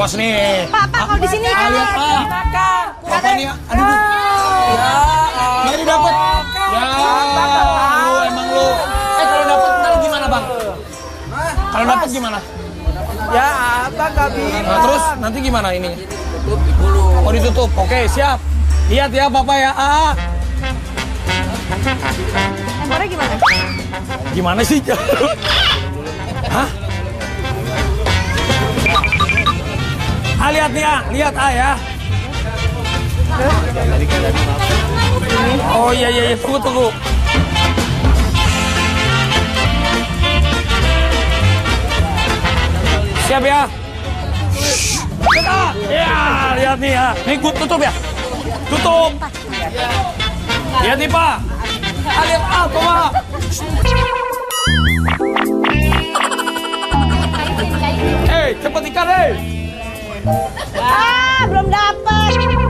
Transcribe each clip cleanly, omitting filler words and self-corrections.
awas nih. Pak, kalau di sini kan. Lihat Pak. Apa nih? Aduh. Ya, Mary dapat. Ya, lu emang lu. Kalau dapat ntar gimana bang? Kalau dapat gimana? Ya, abang nggak bisa. Nah, terus nanti gimana ini? Oh ditutup. Oke, siap. Lihat ya Papa ya. Nomornya gimana? Gimana sih? Hah? Lihat nih lihat ya. Oh iya, tunggu. Siap ya. Ya, lihat nih ya. Nih gue tutup ya. Tutup. Lihat nih Pak. Lihat apa Pak? Cepet ikan belum dapet.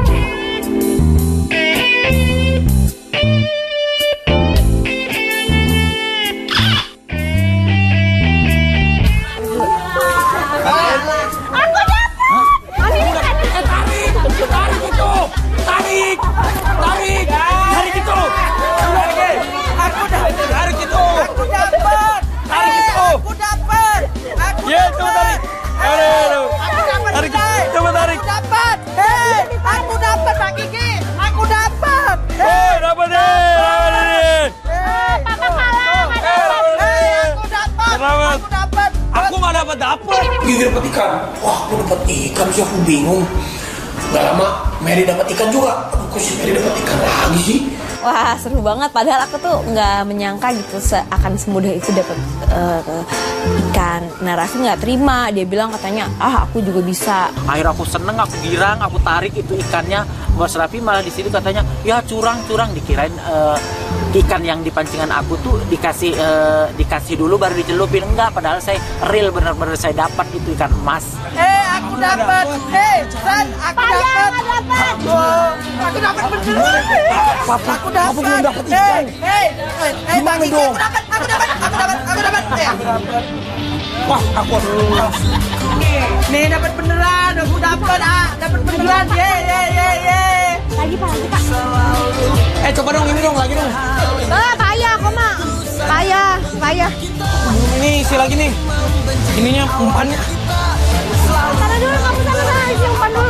Dapat. Gigi dapat ikan. Wah, aku dapat ikan sih, aku bingung. Gak lama Mary dapat ikan juga. Aduh, kok si Mary dapat ikan lagi sih? Wah, seru banget. Padahal aku tuh nggak menyangka gitu akan semudah itu dapat ikan. Nah, Raffi nggak terima. Dia bilang katanya, aku juga bisa. Akhirnya aku seneng, aku girang, aku tarik itu ikannya. Bos Raffi malah di situ katanya, ya curang. Dikirain ikan yang di pancingan aku tuh dikasih dulu baru dicelupin. Enggak, padahal saya real bener-bener saya dapat itu ikan emas. Aku dapat. San, aku dapat. Aku dapat beneran. Aku belum dapat ikan. Gimana dong? Aku dapat. Wah, aku nih dapat beneran. Aku dapat beneran. Ye. Lagi Pak. Coba dong, ini dong, lagi dong. Payah kok mak. Payah. Ini isi lagi nih. Ininya umpannya. Sana dulu, kamu sana isi umpan dulu.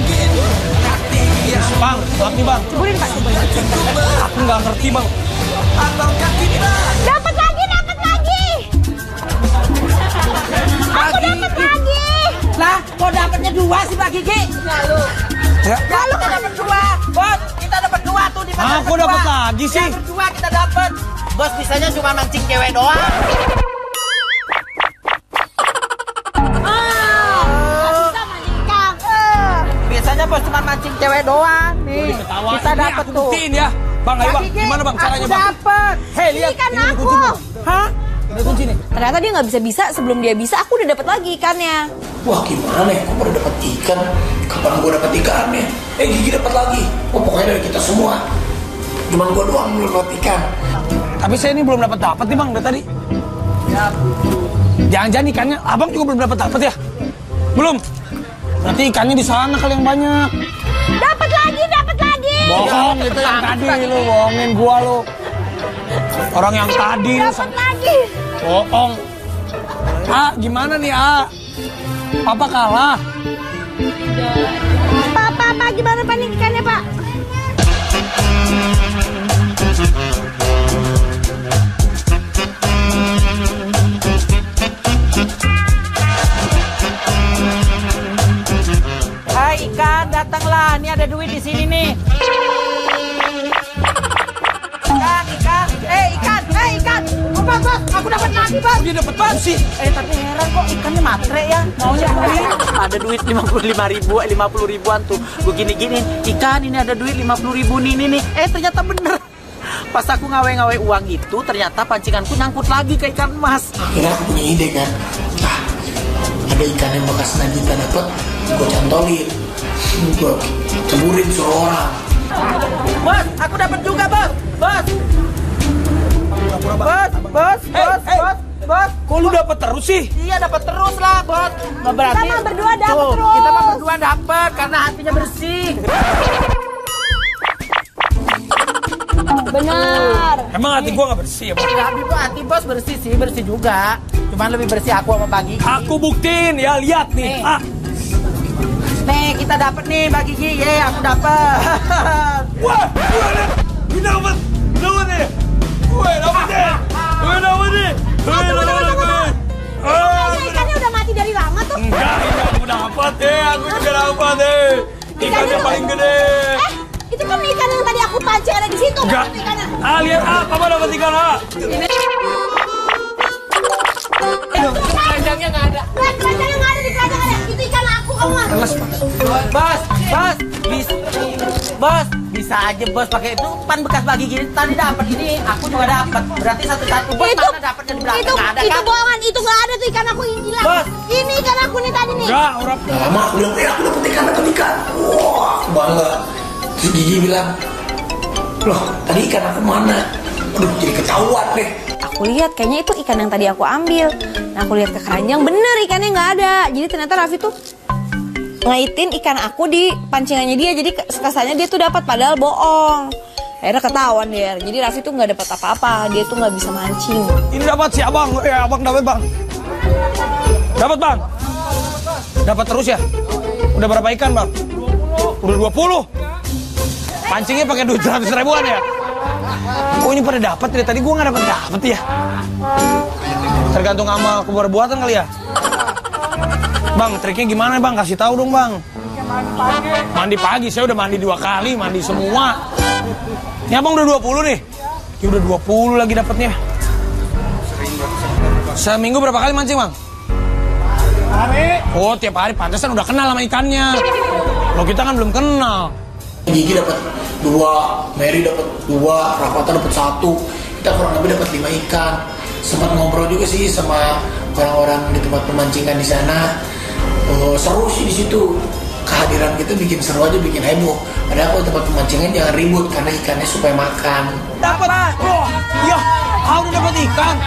Bang, maaf nih bang. Ceburin Pak, ceburin. Aku nggak ngerti bang. Dapat lagi. Aku dapat lagi. Lah, kok dapatnya 2 sih Pak Gigi? Lalu kita dapat 2. Bos, kita dapat 2 tuh di mana? Aku dapat lagi sih. Yang berdua kita dapat. Bos bisanya cuma mancing cewek doang. Biasanya bos cuma mancing cewek doang. Nih, kita dapat tuh. Buktiin ya. Bang, ayo bang. Gimana bang caranya bang? Dapat. Hei, lihat. Ikan ini aku. Hah? Ada kunci nih. Ternyata dia nggak bisa. Sebelum dia bisa, aku udah dapat lagi ikannya. Wah, gimana ya? Aku baru dapat ikan. Kapan gua dapat ikannya? Gigi dapat lagi. Pokoknya dari kita semua. Cuman gua doang belum dapat ikan. Tapi saya ini belum dapat nih bang dari tadi. Jangan-jangan ikannya abang juga belum dapat ya? Belum. Nanti ikannya di sana kali yang banyak. Dapat lagi. Bohong itu yang tadi lu, bohongin gua lu. Orang yang tadi Dapat lagi. bohong. Gimana nih Papa kalah. Pak, gimana Pak nih ikannya Pak? Hai ikan, datanglah. Ini ada duit di sini nih. Ikan. Bos, aku dapat lagi, Bos. Dia dapat banget sih. Tapi heran kok ikannya matre ya. Maunya beli. Ada duit 50 ribuan tuh. Begini-gini, ikan ini ada duit 50 ribu nih. Ternyata bener. Pas aku ngawe-ngawe uang itu, ternyata pancinganku nyangkut lagi ke ikan emas. Akhirnya aku punya ide kan. Ada ikan yang bekas Nagita dapat, gue cantolin. Gue ceburin seorang. Bos, aku dapat juga, Bos. Bos. bos. Kok lu dapat terus sih? Iya dapat terus lah bos. Nah, berarti Kita mah berdua dapat tuh, terus. Kita mah berdua dapat karena hatinya bersih. Benar. Emang hati gua nggak bersih ya, Bang? Ya, hati bos bersih sih, bersih juga. Cuman lebih bersih aku sama Mbak Gigi. Aku buktiin ya, lihat nih. Nih. Nih kita dapat nih Mbak Gigi, ye aku dapat. Wah, gue lihat. Gue dapat nih. Gue dapat nih. Ikannya udah mati dari lama tuh. Enggak, ini aku dapat deh. Aku juga dapat deh. Ikannya paling gede. Itu kan ikan yang tadi aku pancing ada di situ. Enggak. Ikannya. Lihat Papa dapat ikan Keranjangnya nggak ada. Keranjangnya nggak ada di keranjang ada. Itu ikan aku kamu mah. Bos, bisa aja bos pakai itu pan bekas Mbak Gigi tadi dapat ini, aku juga dapat. Berarti satu-satu bos mana dapatnya di belakang nggak ada Itu kan? bohongan, itu nggak ada tuh ikan aku hilang. Bos. Ini ikan aku nih tadi nih. Enggak, orang. Lama aku bilang, aku dapat ikan. Wah, aku bangga. Terus Gigi bilang, loh, tadi ikan aku mana? Aduh, jadi ketahuan deh. Aku lihat kayaknya itu ikan yang tadi aku ambil. Nah aku lihat ke keranjang, bener ikannya nggak ada. Jadi ternyata Raffi tuh ngaitin ikan aku di pancingannya dia. Jadi kesannya dia tuh dapat padahal bohong. Akhirnya ketahuan dia. Jadi Raffi tuh nggak dapat apa-apa. Dia tuh nggak bisa mancing. Ini dapat si abang. Abang dapat bang. Dapat bang. Dapat terus ya. Udah berapa ikan bang? Udah 20. Pancingnya pakai duit 100 ribuan ya. Oh ini pada dapat dari tadi gue nggak dapat ya. Tergantung sama keberbuatan kali ya. Bang, triknya gimana bang? Kasih tahu dong bang. Mandi pagi, saya udah mandi 2 kali, mandi semua. Ini abang udah 20 nih. Ya udah 20 lagi dapatnya. Seminggu berapa kali mancing bang? Oh tiap hari, pantesan udah kenal sama ikannya. Kalau kita kan belum kenal. Gigi dapat 2, Mary dapat 2, Rafathar dapat 1. Kita kurang lebih dapat 5 ikan. Sempat ngobrol juga sih sama orang-orang di tempat pemancingan di sana. Seru sih di situ. Kehadiran kita bikin seru aja, bikin heboh. Padahal kalau tempat pemancingan jangan ribut karena ikannya supaya makan. Dapat. Oh, iya. Udah dapat ikan.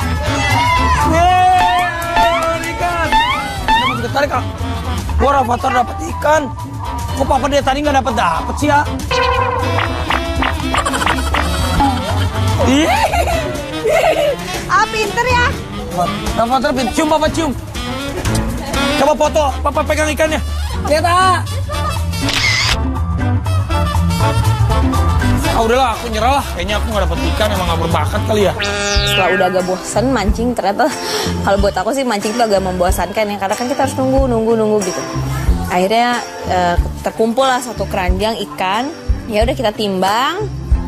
Yeay, ikan. Dapat ketarik ah. Wah, Rafathar dapat ikan. Kok papa dia tadi nggak dapat sih ya? Pinter ya. Rafathar cium papa cium. Coba foto, papa pegang ikannya. Lihat udahlah, aku nyerah lah. Kayaknya aku nggak dapat ikan, emang nggak berbakat kali ya. Setelah udah agak bosan mancing, ternyata kalau buat aku sih mancing itu agak membosankan ya. Karena kan kita harus nunggu gitu. Akhirnya terkumpul lah 1 keranjang ikan. Ya udah kita timbang.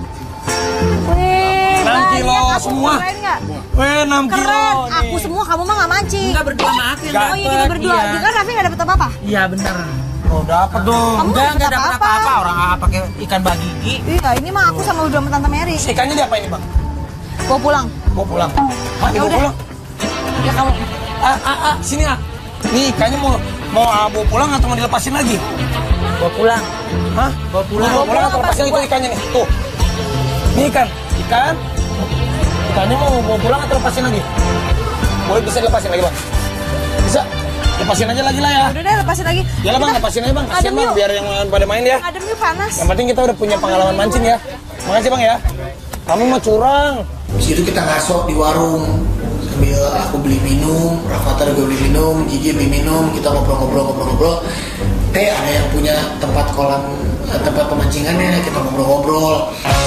Wih, 6 kilo banyak. Aku semua. keren nggak? Weh, 6 kilo Keren. nih. Aku semua, kamu mah nggak mancing. Enggak berdua sama aku yang Oh iya kita berdua. Iya. Jadi kan Raffi nggak dapet apa-apa. Iya bener. Oh, dapat dong. Kamu Enggak nggak dapat apa-apa. Orang pakai ikan Mbak Gigi. Iya, ini mah aku sama udah sama Tante Mary. Ikannya diapain nih, Bang? Bawa pulang. Bawa pulang. Mandi Ya bawa udah. pulang. Ya kamu. Sini Nih ikannya mau bawa pulang atau mau dilepasin lagi? Bawa pulang. Hah? Bawa pulang. Bawa pulang atau lepasin itu ikannya nih? Tuh. Ini ikan. Ikannya mau bawa pulang atau lepasin lagi? Boleh bisa dilepasin lagi, Bang? Bisa? Lepasin aja lagi lah ya. Udah deh, lepasin lagi. Ya lah Bang, lepasin aja Bang. Kasian Adem Bang, yuk. biar yang pada main ya. Adem yuk, panas. Yang penting kita udah punya pengalaman mancing ya. Makasih Bang ya. Kamu mah curang. Di situ kita ngaso di warung sambil aku beli minum, Rafathar juga beli minum, Gigi beli minum, kita ngobrol. Ada yang punya tempat kolam, tempat pemancingannya, kita ngobrol-ngobrol.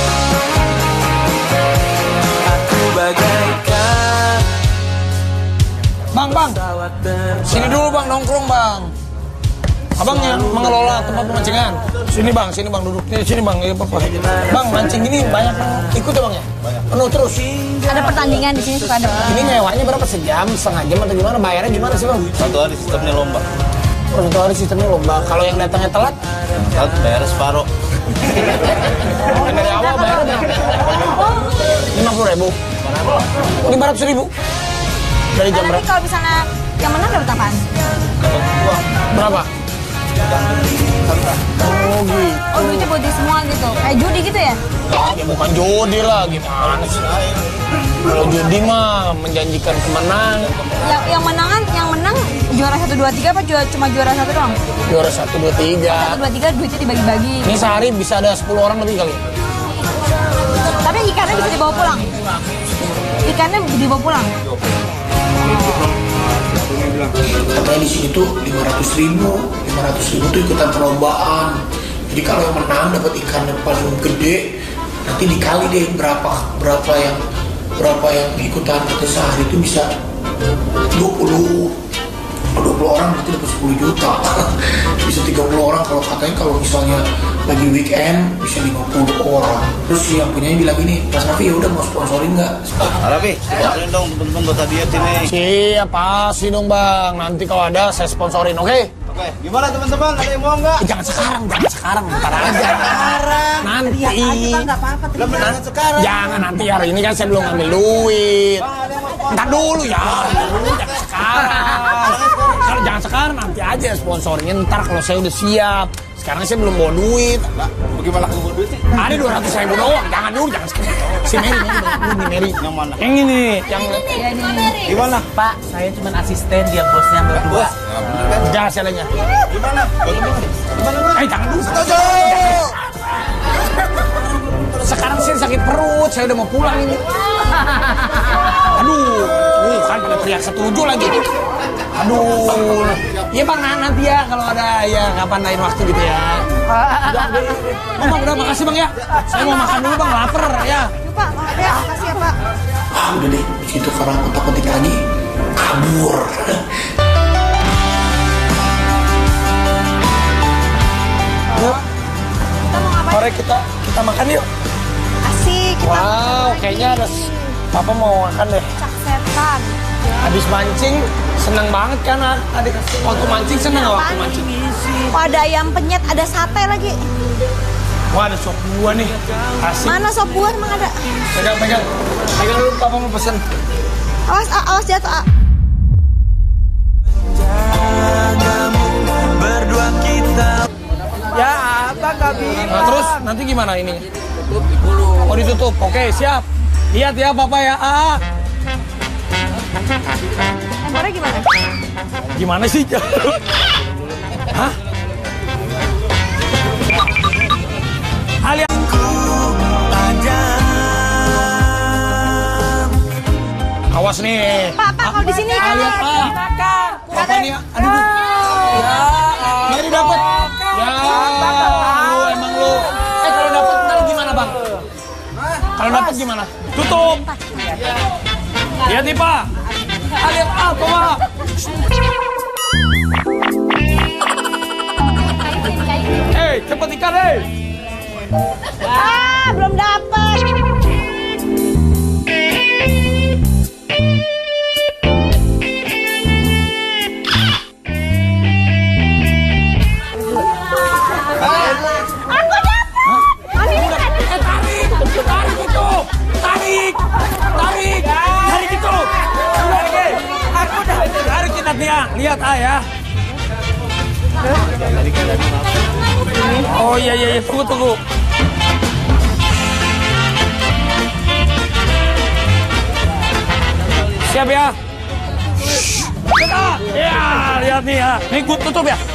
Bang. Sini dulu Bang, nongkrong Bang. Abangnya mengelola tempat pemancingan. Sini Bang duduk. Sini Bang, ya apa-apa. Bang, mancing ini banyak ikut ya Bang ya? Penuh terus. Ada pertandingan di sini suka ada. Ini nyewanya berapa? Sejam, setengah jam atau gimana? Bayarnya gimana sih Bang? 1 hari sistemnya lomba. Oh, 1 hari sistemnya lomba. Kalau yang datangnya telat? Telat bayar separuh. Dari awal bayarnya berapa? 50.000. 500.000. Dari jam Nanti berapa? kalau misalnya yang menang dapat apaan? Berapa? Oh gitu. Oh duitnya buat dia semua gitu. Kayak judi gitu ya? Ya bukan judi lah, gimana sih? Kalau judi mah menjanjikan kemenang. Yang menang juara 1, 2, 3 apa cuma juara 1 doang? Juara 1, 2, 3. 1, 2, 3 duitnya dibagi-bagi. Ini sehari bisa ada 10 orang lebih kali. Tapi ikannya bisa dibawa pulang. Ikannya dibawa pulang. Katanya di sini tuh 500.000 tuh ikutan perlombaan. Jadi kalau yang menang dapat ikan yang paling gede, nanti dikali deh berapa yang ikutan ke sehari itu bisa 20 orang berarti dapat 10 juta. Bisa 30 orang kalau misalnya lagi weekend bisa 50 orang. Terus si yang punyanya bilang gini, Mas Raffi ya udah mau sponsorin nggak? Raffi, sponsorin dong teman-teman buat hadiah ini. Siapa sih dong bang? Nanti kalau ada saya sponsorin, oke? Oke, gimana teman-teman? Ada yang mau nggak? Jangan sekarang, ntar aja. Nanti. Belum menang sekarang. Jangan nanti, hari ini kan saya belum ngambil duit. Ntar dulu ya, jangan sekarang. Kalau jangan sekarang nanti aja sponsornya, ntar kalau saya udah siap. Sekarang saya belum bawa duit. Bagaimana kamu bawa duit sih? Ada 200.000 doang, jangan dulu, jangan sekarang. Si Mary. Yang mana? Yang ini, yang Gimana? Pak, saya cuma asisten, dia bosnya berdua. gas jalannya. Gimana? Jangan dulu. Sekarang saya sakit perut, saya udah mau pulang ini. Aduh, kan pada teriak setuju lagi. Aduh, iya bang, nanti ya kalau ada ya kapan lain waktu gitu ya. Udah makasih bang ya. Saya mau makan dulu bang, lapar ya. Pak, makasih ya Pak. Udah deh, begitu karena kotak-kotik lagi kabur. Yuk, mari kita makan yuk. Asik, kita Wow, kayaknya ada Papa mau makan deh. cak setan. Habis mancing seneng banget kan adik. Waktu mancing seneng nggak waktu mancing? Oh, ada ayam penyet, ada sate lagi. Wah ada sop buah nih, asik. Mana sop buah emang ada? Pegang dulu, Papa mau pesen. Awas jatuh. Ya apa nggak bilang? Nah, terus nanti gimana ini? Oh ditutup, oke siap. Lihat ya Papa ya. Nomornya gimana? Gimana sih? Hah? Awas nih. Pak, kalau di sini kan. Lihat Pak. Apa nih? Aduh. Ya, Mary dapat. Ya, lu emang lu. Kalau dapat ntar gimana bang? Kalau dapat gimana? Tutup. Lihat nih Pak. Lihat apa Pak? Cepet ikan Belum dapat. Lihat ya. Oh iya tunggu. Siap ya. Ya, lihat nih ya. Nih gue tutup ya.